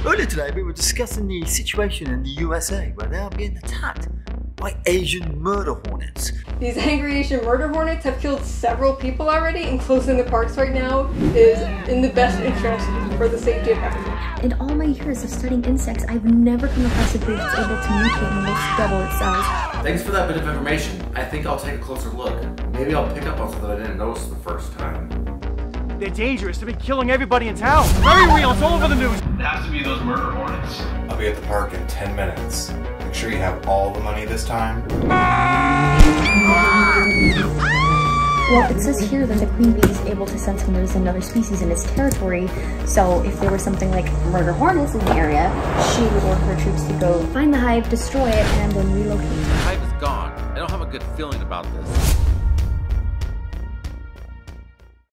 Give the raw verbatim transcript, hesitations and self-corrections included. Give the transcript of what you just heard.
Earlier today, we were discussing the situation in the U S A where they are being attacked by Asian murder hornets. These angry Asian murder hornets have killed several people already, and closing the parks right now is in the best interest for the safety of everyone. In all my years of studying insects, I've never come across a breed that's able to mutate and almost double its size. Thanks for that bit of information. I think I'll take a closer look. Maybe I'll pick up on something I didn't notice the first time. They're dangerous. They've been killing everybody in town. Very real. It's all over the news. It has to be those murder hornets. I'll be at the park in ten minutes. Make sure you have all the money this time. Well, it says here that the queen bee is able to sense when there's another species in its territory, so if there was something like murder hornets in the area, she would order her troops to go find the hive, destroy it, and then relocate. The hive is gone. I don't have a good feeling about this.